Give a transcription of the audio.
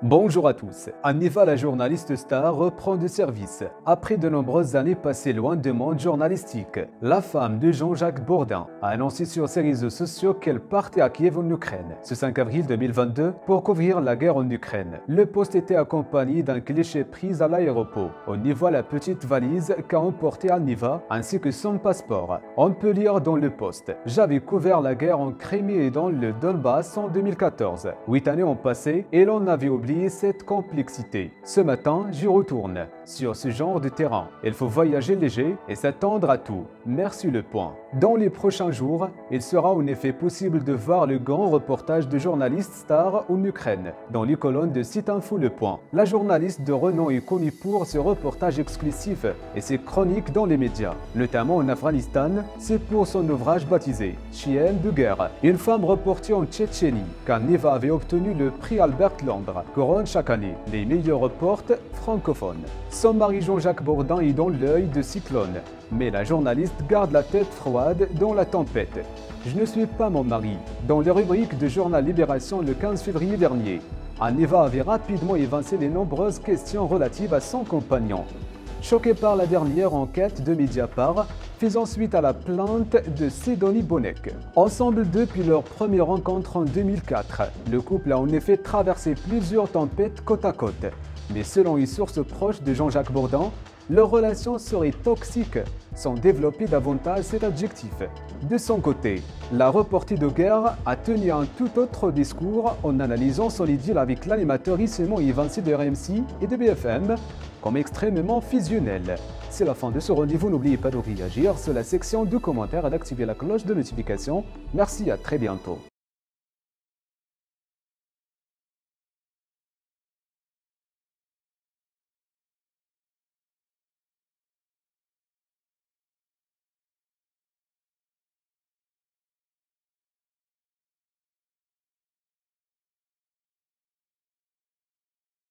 Bonjour à tous. Aniva, la journaliste star, reprend du service. Après de nombreuses années passées loin du monde journalistique, la femme de Jean-Jacques Bourdin a annoncé sur ses réseaux sociaux qu'elle partait à Kiev en Ukraine, ce 5 avril 2022, pour couvrir la guerre en Ukraine. Le poste était accompagné d'un cliché pris à l'aéroport. On y voit la petite valise qu'a emportée Aniva, ainsi que son passeport. On peut lire dans le poste: « J'avais couvert la guerre en Crimée et dans le Donbass en 2014. 8 années ont passé et l'on avait oublié cette complexité. Ce matin, j'y retourne. Sur ce genre de terrain, il faut voyager léger et s'attendre à tout. Merci le point. » Dans les prochains jours, il sera en effet possible de voir le grand reportage de journaliste star en Ukraine dans les colonnes de site Info Le Point. La journaliste de renom est connue pour ses reportages exclusifs et ses chroniques dans les médias, notamment en Afghanistan. C'est pour son ouvrage baptisé Chienne de guerre, une femme reportée en Tchétchénie, qu'Aniva avait obtenu le prix Albert Londres, couronne chaque année les meilleurs reports francophones. Son mari Jean-Jacques Bourdin est dans l'œil de cyclone, mais la journaliste garde la tête froide dans la tempête. « Je ne suis pas mon mari ». Dans les rubriques de Journal Libération le 15 février dernier, Aniva avait rapidement évincé les nombreuses questions relatives à son compagnon. Choqué par la dernière enquête de Mediapart, faisant suite à la plainte de Sidonie Bonnec. Ensemble depuis leur première rencontre en 2004, le couple a en effet traversé plusieurs tempêtes côte à côte. Mais selon une source proche de Jean-Jacques Bourdin, leur relation serait toxique, sans développer davantage cet adjectif. De son côté, la reportée de guerre a tenu un tout autre discours en analysant son idylle avec l'animateur récemment évincé de RMC et de BFM comme extrêmement fusionnel. C'est la fin de ce rendez-vous. N'oubliez pas de réagir sur la section de commentaires et d'activer la cloche de notification. Merci, à très bientôt.